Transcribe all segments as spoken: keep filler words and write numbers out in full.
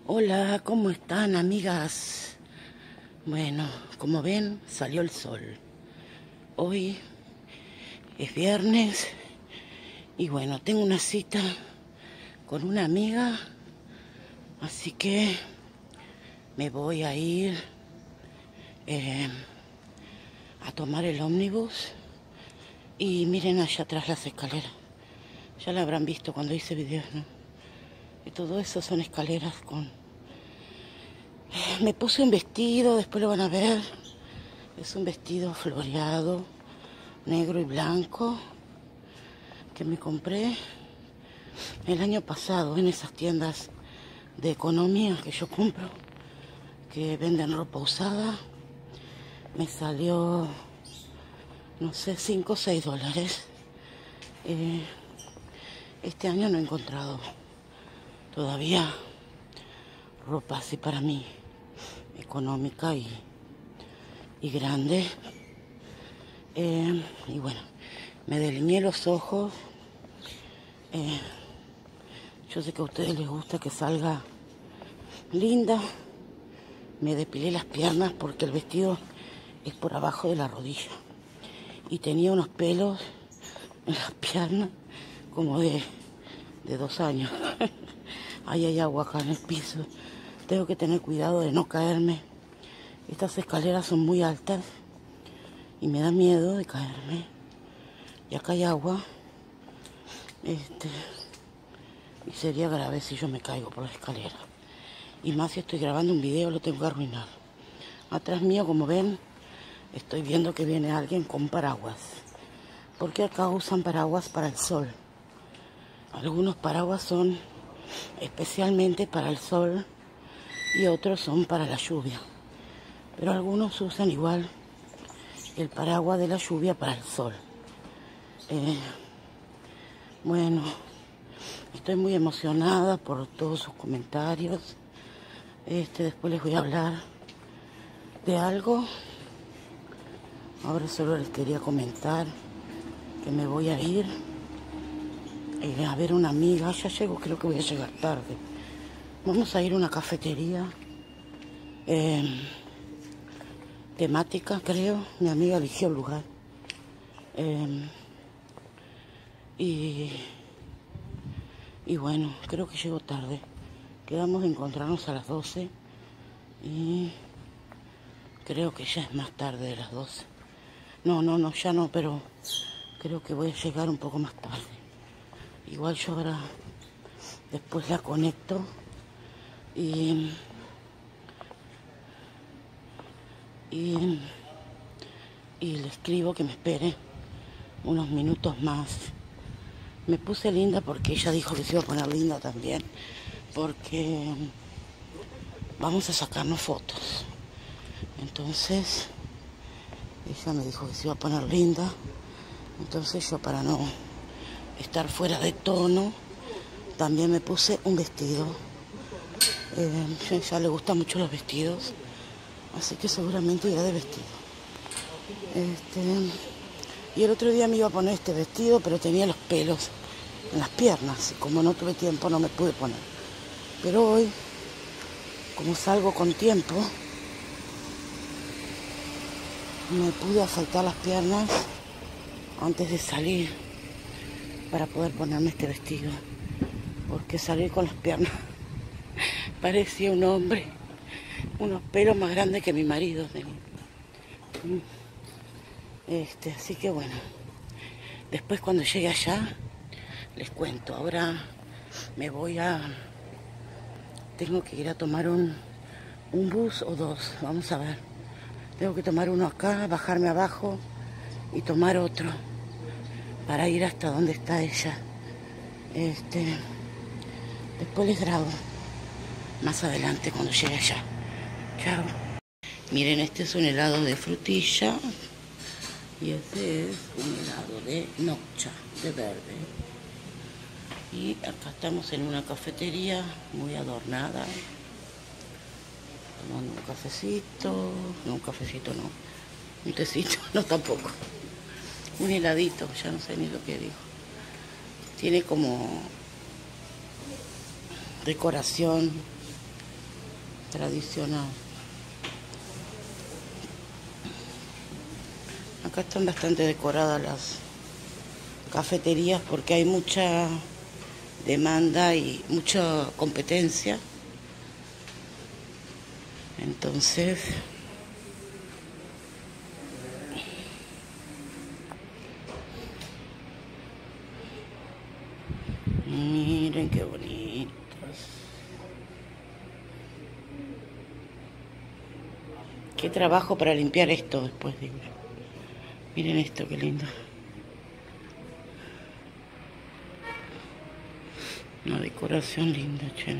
Hola, ¿cómo están, amigas? Bueno, como ven, salió el sol. Hoy es viernes y bueno, tengo una cita con una amiga, así que me voy a ir eh, a tomar el ómnibus. Y miren allá atrás las escaleras. Ya la habrán visto cuando hice videos, ¿no? Y todo eso son escaleras con... Me puse un vestido, después lo van a ver. Es un vestido floreado, negro y blanco, que me compré el año pasado en esas tiendas de economía que yo compro, que venden ropa usada. Me salió, no sé, cinco o seis dólares. Eh, este año no he encontrado todavía ropa así para mí, económica y, y grande. Eh, y bueno, me delineé los ojos. Eh, yo sé que a ustedes les gusta que salga linda. Me depilé las piernas porque el vestido es por abajo de la rodilla. Y tenía unos pelos en las piernas como de, de dos años. Ahí hay agua acá en el piso. Tengo que tener cuidado de no caerme. Estas escaleras son muy altas y me da miedo de caerme. Y acá hay agua. Este, y sería grave si yo me caigo por la escalera. Y más si estoy grabando un video, lo tengo que arruinar. Atrás mío, como ven, estoy viendo que viene alguien con paraguas. Porque acá usan paraguas para el sol. Algunos paraguas son especialmente para el sol y otros son para la lluvia. Pero algunos usan igual el paraguas de la lluvia para el sol. Eh, bueno, estoy muy emocionada por todos sus comentarios. Este, después les voy a hablar de algo. Ahora solo les quería comentar que me voy a ir eh, a ver una amiga. Ya llego, creo que voy a llegar tarde. Vamos a ir a una cafetería eh, temática, creo. Mi amiga eligió el lugar. Eh, y, y bueno, creo que llego tarde. Quedamos de encontrarnos a las doce y creo que ya es más tarde de las doce. No, no, no, ya no, pero creo que voy a llegar un poco más tarde. Igual yo ahora después la conecto y, y, y le escribo que me espere unos minutos más. Me puse linda porque ella dijo que se iba a poner linda también, porque vamos a sacarnos fotos. Entonces ella me dijo que se iba a poner linda. Entonces yo, para no estar fuera de tono, también me puse un vestido. Eh, a ella le gustan mucho los vestidos, así que seguramente irá de vestido. Este, y el otro día me iba a poner este vestido, pero tenía los pelos en las piernas. Y como no tuve tiempo, no me pude poner. Pero hoy, como salgo con tiempo, me pude afeitar las piernas antes de salir para poder ponerme este vestido. Porque salir con las piernas parecía un hombre. Unos pelos más grandes que mi marido tenía. Este, así que bueno, después cuando llegue allá les cuento. Ahora me voy a... Tengo que ir a tomar un, un bus o dos, vamos a ver. Tengo que tomar uno acá, bajarme abajo y tomar otro para ir hasta donde está ella. Este, después les grabo más adelante cuando llegue allá. Chao. Miren, este es un helado de frutilla. Y este es un helado de noccha, de verde. Y acá estamos en una cafetería muy adornada. Tomando un cafecito. No, un cafecito no. Un tecito, no tampoco. Un heladito, ya no sé ni lo que digo. Tiene como decoración tradicional. Acá están bastante decoradas las cafeterías porque hay mucha demanda y mucha competencia. Entonces, miren qué bonitas. Qué trabajo para limpiar esto después, digo. Miren esto, qué lindo. Una decoración linda, che.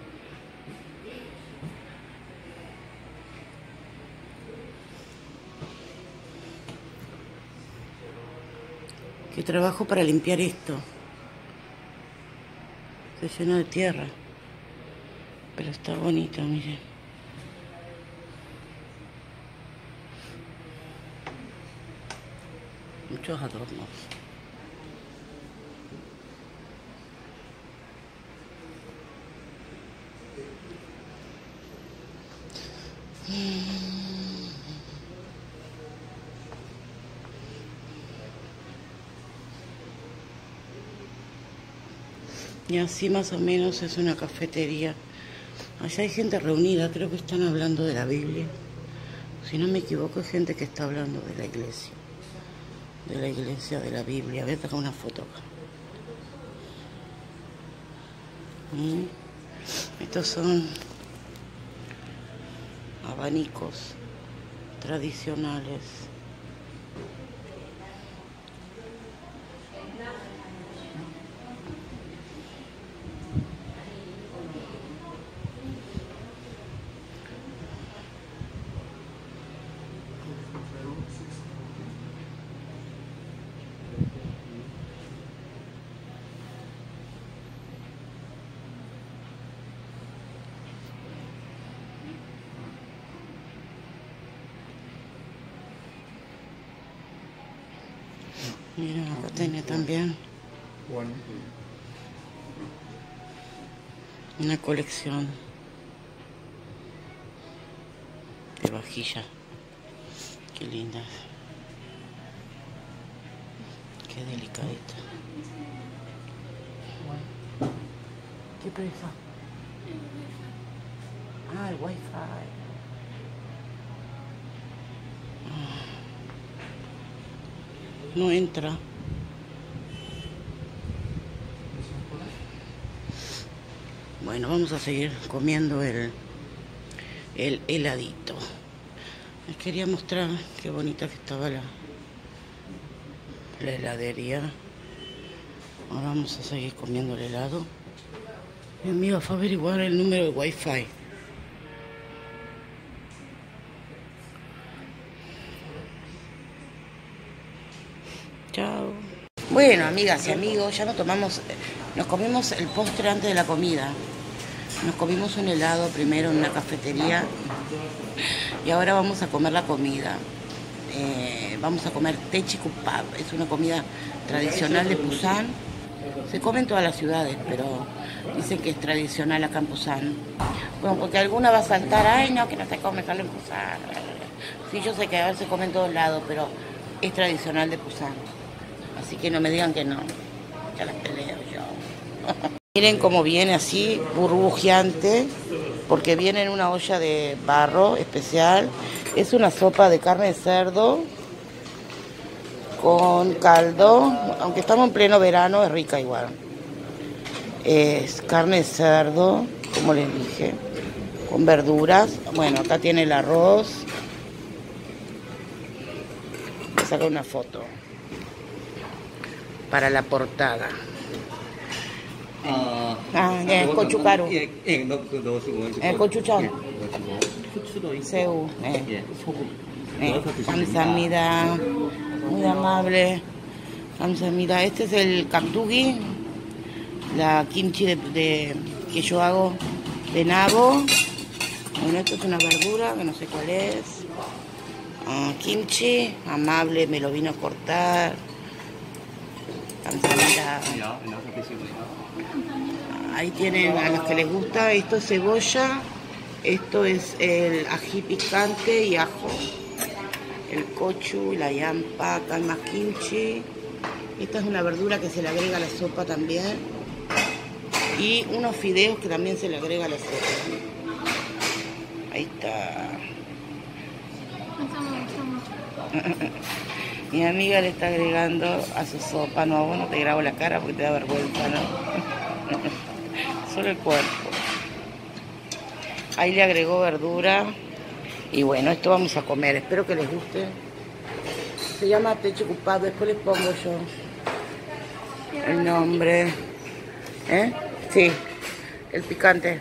Qué trabajo para limpiar esto. Se llena de tierra. Pero está bonito, miren. Muchos adornos. Y así más o menos es una cafetería. Allá hay gente reunida, creo que están hablando de la Biblia. Si no me equivoco, hay gente que está hablando de la iglesia. De la iglesia, de la Biblia. Voy a sacar una foto acá. ¿Mm? Estos son abanicos tradicionales. Miren, acá tiene también una colección de vajillas. Qué lindas. Qué delicadita. ¿Qué presa? Ah, el wifi. No entra. Bueno, vamos a seguir comiendo el, el heladito. Les quería mostrar qué bonita que estaba la, la heladería. Ahora vamos a seguir comiendo el helado. Mi amiga fue a averiguar el número de wifi. Chao. Bueno, amigas y amigos, ya nos tomamos, nos comimos el postre antes de la comida. Nos comimos un helado primero en una cafetería y ahora vamos a comer la comida. Eh, vamos a comer techi kupab. Es una comida tradicional de Pusan. Se come en todas las ciudades, pero dicen que es tradicional acá en Pusan. Bueno, porque alguna va a saltar, ay no, que no se come solo en Pusan. Sí, yo sé que a veces se come en todos lados, pero es tradicional de Pusan. Así que no me digan que no, ya las peleo yo. Miren cómo viene así, burbujeante, porque viene en una olla de barro especial. Es una sopa de carne de cerdo con caldo, aunque estamos en pleno verano, es rica igual. Es carne de cerdo, como les dije, con verduras. Bueno, acá tiene el arroz. Voy a sacar una foto para la portada. Ah, 예, 고춧가루. 예, 예, 넣고 넣으시고. 예, 고추장. 후추도 있고. 새우. 예. 예, 소금. 예, 넣어서 드시면 감사합니다. Muy amable. Kamsahamnida. Este es el kakdugi, la kimchi de, de, que yo hago de nabo. Bueno, esto es una verdura que no sé cuál es. Uh, kimchi, amable, me lo vino a cortar. Kamsahamnida. Ahí tienen a los que les gusta. Esto es cebolla Esto es el ají picante y ajo. El cochu, la yampa, acá hay más kimchi. Esta es una verdura que se le agrega a la sopa también. Y unos fideos que también se le agrega a la sopa. Ahí está. Mi amiga le está agregando a su sopa. No, vos no te grabo la cara porque te da vergüenza, ¿no? Solo el cuerpo. Ahí le agregó verdura. Y bueno, esto vamos a comer. Espero que les guste. Se llama techo ocupado. Después les pongo yo el nombre. ¿Eh? Sí, el picante.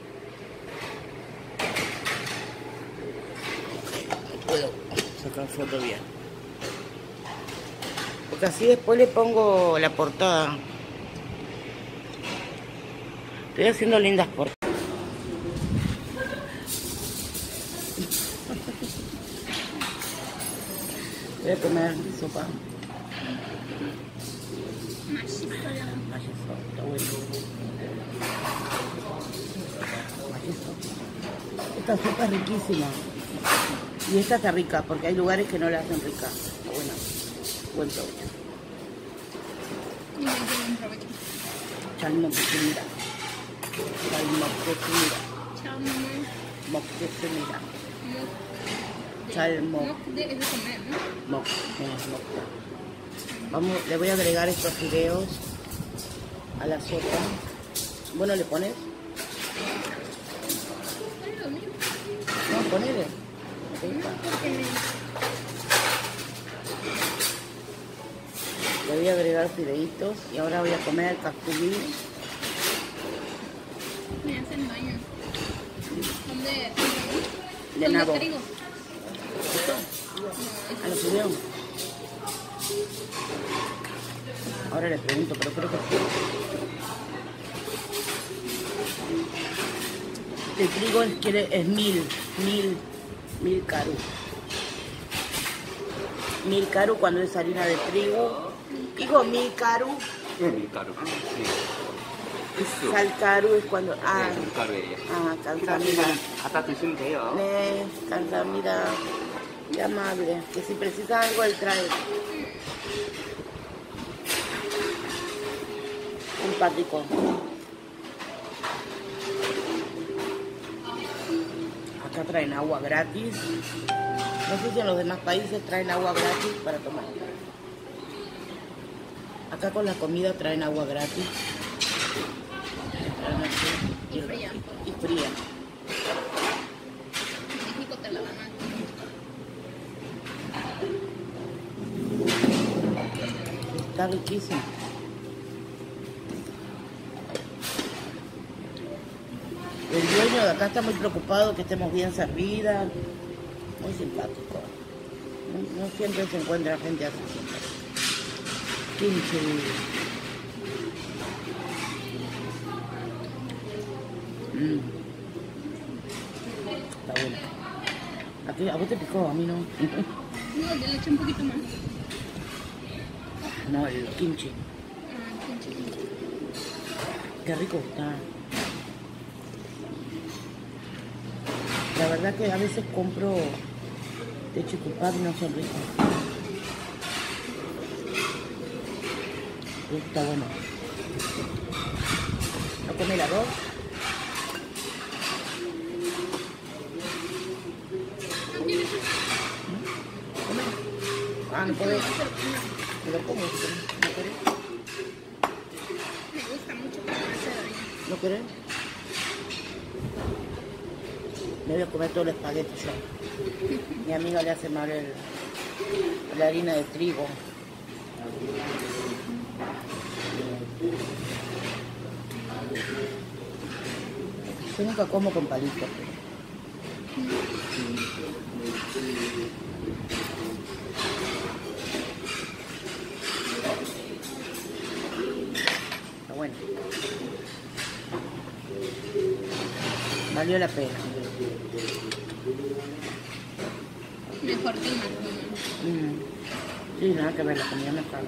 Puedo sacar foto bien. Porque así después le pongo la portada. Estoy haciendo lindas portadas. Voy a comer sopa. Machizo, está bueno. Machizo. Esta sopa es riquísima. Y esta está rica, porque hay lugares que no la hacen rica. Está buena. Buen provecho. Buen provecho. Chalmo mira. Chalmo mira. Chao, mamá. Mira. Moc Chalmo. Moc de, es de comer, ¿no? Moc, es moc. Vamos, le voy a agregar estos fideos a la sopa. Bueno, ¿le pones? Es lo mismo. No, ponele. No, porque me... Le voy a agregar fideitos y ahora voy a comer cactumí. me hacen daño. Son de... De son nabo. de trigo. A los fideos. Ahora le pregunto, pero creo que sí. El trigo es, quiere, es mil, mil, mil caru. Mil caru cuando es harina de trigo. Digo mil caru. 밀가루. Sal caru es cuando... Ah, 네, 밀가루예요. ah, 감사합니다. 갖다 드시면 돼요. 네, 감사합니다. Qué amable. Que si precisa algo, él trae. Un patico. Acá traen agua gratis. No sé si en los demás países traen agua gratis para tomar. Acá con la comida traen agua gratis. Y fría. Y fría. En México te la dan aquí. Está riquísimo. El dueño de acá está muy preocupado que estemos bien servidas. Muy simpático. No, no siempre se encuentra gente así. Kimchi. Mm. Está bueno. ¿A, ti, ¿A vos te picó? A mí no. No, le eché un poquito más. No, el kimchi. Ah, pinche. Qué rico está. La verdad que a veces compro techo ocupado y no son ricos. Esto está bueno. ¿No come el arroz? ¿Come? Ah, no puede. Me lo como. ¿No querés? Me gusta mucho que me hace daño. ¿No querés? Me voy a comer todo el espagueti yo. Mi amiga le hace mal el, la harina de trigo. Yo nunca como con palitos. Está bueno. Valió la pena. Mejor que el McDonald's. Mm. Sí, nada que ver, la comida mejor.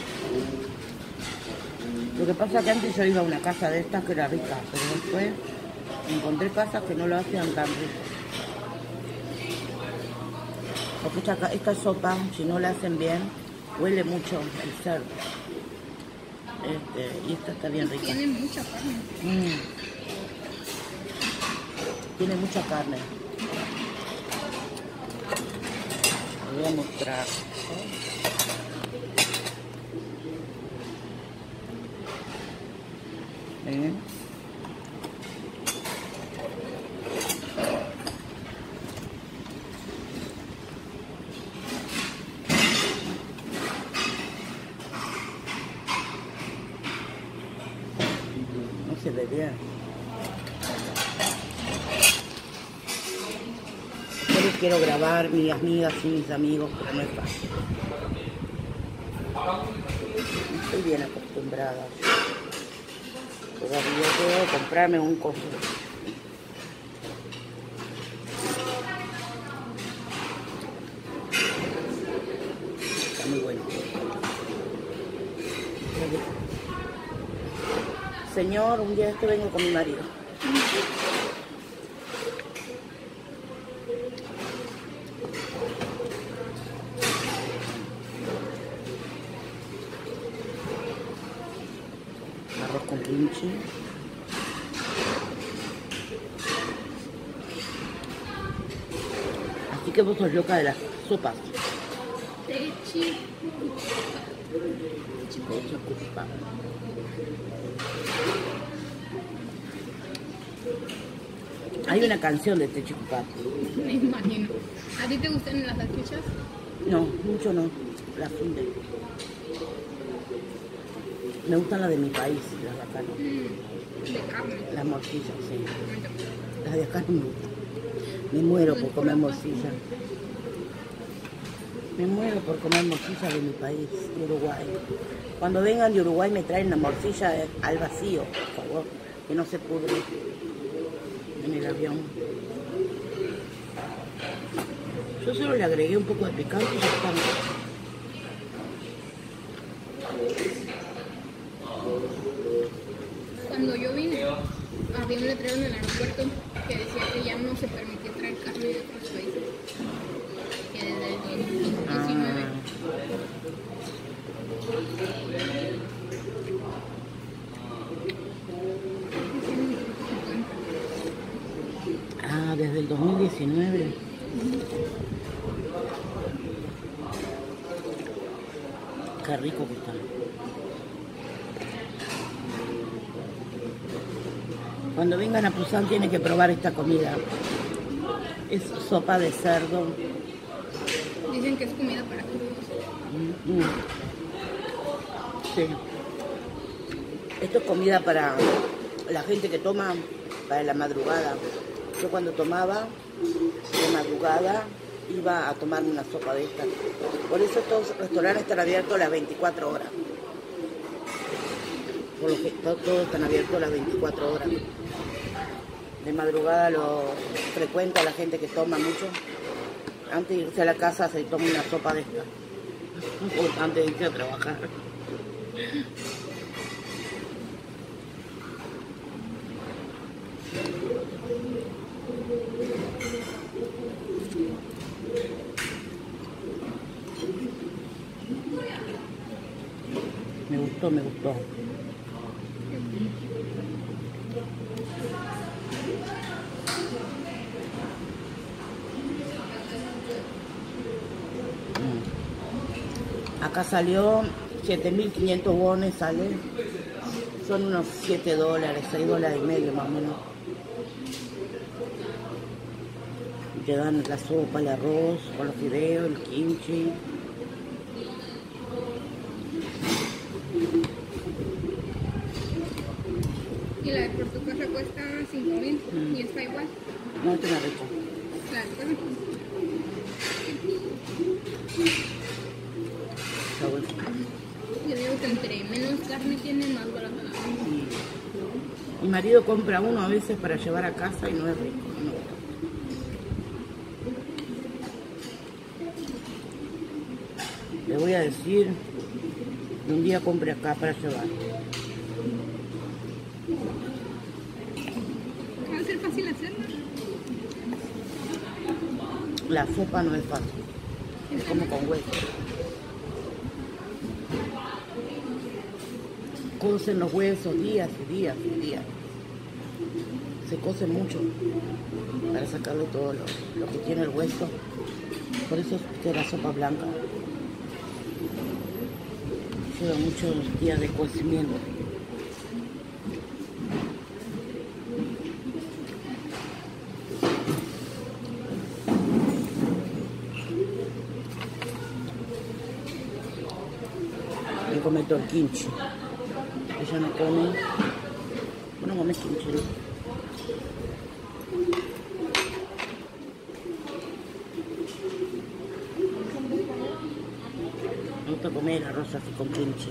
Lo que pasa es que antes yo iba a una casa de estas que era rica, pero después Encontré casas que no lo hacen tan rico. Porque esta, esta sopa, si no la hacen bien, huele mucho el cerdo. Este, y esta está bien rica. Tiene mucha carne. Mm. Tiene mucha carne. Les voy a mostrar. ¿Ven? No se ve bien. Yo les quiero grabar mis amigas y mis amigos, pero no es fácil. No estoy bien acostumbrada. Todavía tengo que comprarme un coso. Está muy bueno. Señor, un día este vengo con mi marido. Arroz con kimchi. Así que vos sos loca de las sopas. Techi. Techicupa. Hay una canción de Techicupa. Me imagino. ¿A ti te gustan las salchichas? No, mucho no. Las funde. Me gustan las de mi país, las de acá no. Mm, de carne. Las morcillas, sí. Las de acá no me gustan. Me muero por comer morcilla. Me muero por comer morcilla de mi país, de Uruguay. Cuando vengan de Uruguay me traen la morcilla al vacío, por favor, que no se pudre en el avión. Yo solo le agregué un poco de picante y ya está. Cuando yo vine, había un letrero en el aeropuerto que decía que ya no se permitía traer carne de otros países. Que desde el dos mil diecinueve. Ah, desde el dos mil diecinueve. Qué rico que está. Cuando vengan a Pusan tienen que probar esta comida. Es sopa de cerdo. Dicen que es comida para crudos. Mm, mm. Sí. Esto es comida para la gente que toma para la madrugada. Yo cuando tomaba de madrugada iba a tomarme una sopa de esta. Por eso todos los restaurantes están abiertos las veinticuatro horas. Por lo que to- todos están abiertos las veinticuatro horas. De madrugada lo frecuenta la gente que toma mucho. Antes de irse a la casa se toma una sopa de esta. O antes de irse a trabajar. Me gustó, me gustó. Mm. Acá salió siete mil quinientos wones, sale. Son unos siete dólares, seis dólares y medio más o menos. Te dan la sopa, el arroz, con los fideos, el kimchi. Y la de por tu casa cuesta cinco mil Mm. y está igual. No, esto es más rico. Claro, pues. Está bueno. Yo digo que entre menos carne tiene, más barata la carne. Mi marido compra uno a veces para llevar a casa y no es rico. No. Le voy a decir que un día compre acá para llevar. Va a ser fácil hacerlo. La sopa no es fácil. Es como con hueso. Cocen los huesos días y días y días. Se cose mucho para sacarle todo lo, lo que tiene el hueso. Por eso es que la sopa blanca lleva muchos días de cocimiento. Me come todo el kimchi. Ella no come. No come kimchi, ¿no? Me gusta comer arroz así con kimchi.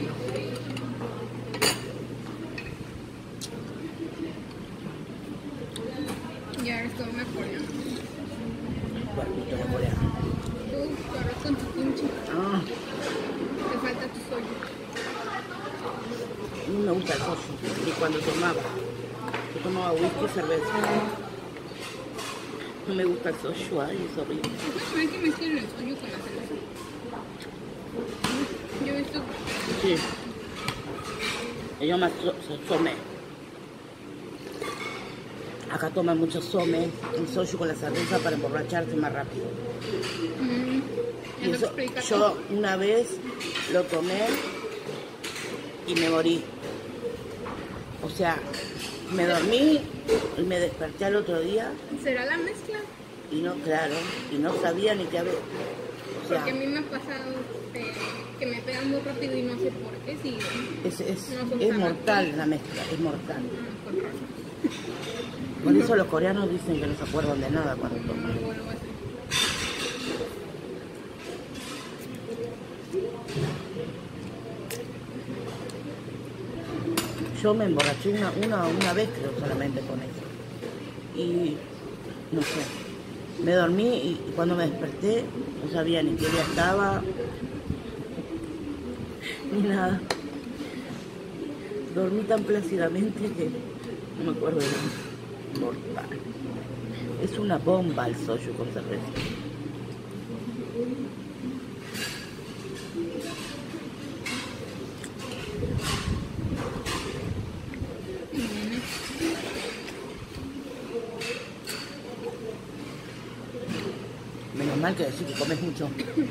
Y ahora esto me coreano. Barbito de coreano. Tú, tu arroz con tu kimchi. Ah, Te falta tu soya. a mí me gusta el soju. Y cuando tomaba, yo tomaba whisky y cerveza. No me gusta el soju, ay, es horrible. No hay que mezclar el soyo con la cerveza. Yo he visto. Sí. Ellos más so, so, some. Acá toman mucho some, el soju con la cerveza para emborracharse más rápido. Mm, Y eso, yo una vez lo tomé y me morí. O sea, me dormí y me desperté al otro día ¿Será la mezcla? y no, claro, y no sabía ni qué había. O sea, Porque a mí me ha pasado eh, que me pegan muy rápido y no sé por qué. Si es, es, no son es tan mortal rápidos. la mezcla, es mortal. Ah, con razón. Por eso los coreanos dicen que no se acuerdan de nada cuando No toman. lo vuelvo a hacer. Yo me emborraché una, una, una vez, creo, solamente con eso. Y no sé, me dormí y cuando me desperté no sabía ni qué día estaba, ni nada. Dormí tan plácidamente que no me acuerdo de nada. Mortal. Es una bomba el soju con cerveza. Menos mal que decir que comes mucho.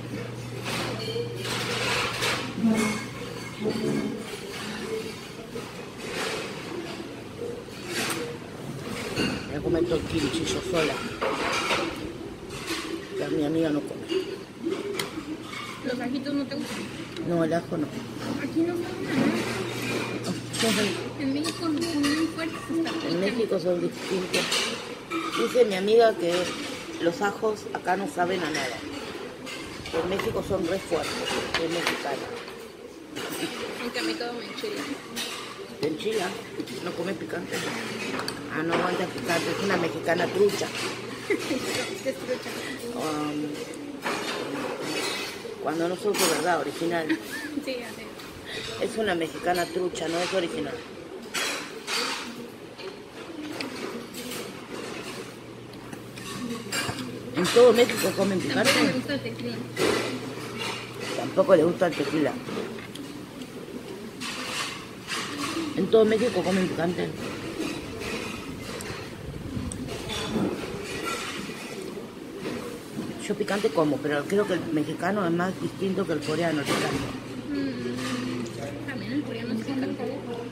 Voy a comer todo el kimchi yo sola. Que mi amiga no come. ¿Los ajitos no te gustan? No, el ajo no. Aquí no saben a nada. En México son muy fuertes. Está En México son distintos. Dice mi amiga que los ajos acá no saben a nada. En México son re fuertes, es mexicana. Aunque a mí todo me enchila. ¿Te enchila? ¿No comes picante? Ah, no aguanta picante, es una mexicana trucha. ¿Qué es trucha? Um, cuando no son de verdad, original. Sí, así. Es una mexicana trucha, no es original. ¿En todo México comen picante? Tampoco me gusta el tequila. Tampoco le gusta el tequila. ¿En todo México comen picante? Yo picante como, pero creo que el mexicano es más distinto que el coreano, el picante. Mm, también el coreano es picante.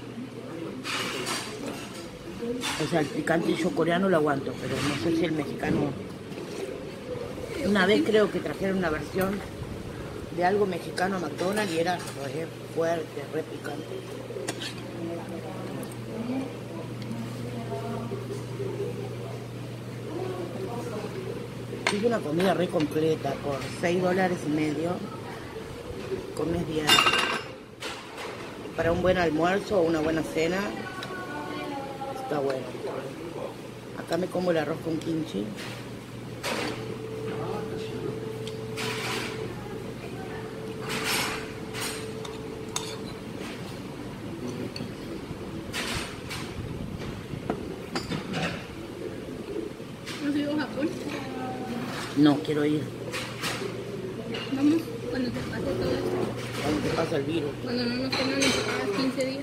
O sea, el picante yo coreano lo aguanto, pero no sé si el mexicano... Una vez creo que trajeron una versión de algo mexicano a McDonald's y era re fuerte, re picante. Es una comida re completa, por seis dólares y medio comes bien. Para un buen almuerzo o una buena cena está bueno. Acá me como el arroz con kimchi. conocido Japón? No, quiero ir. Vamos, cuando te pase todo esto. Cuando te pasa el virus. Cuando no nos tengan encerradas quince días.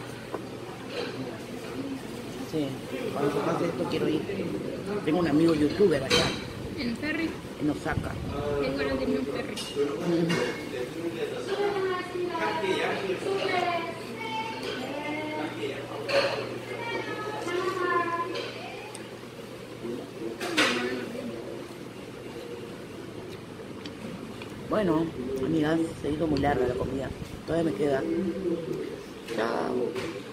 Sí, cuando te pase esto quiero ir. Tengo un amigo youtuber allá, En ferry. en Osaka. Tengo ganas de irme en ferry. Bueno, amigas, se ha ido muy larga la comida. Todavía me queda. Chao.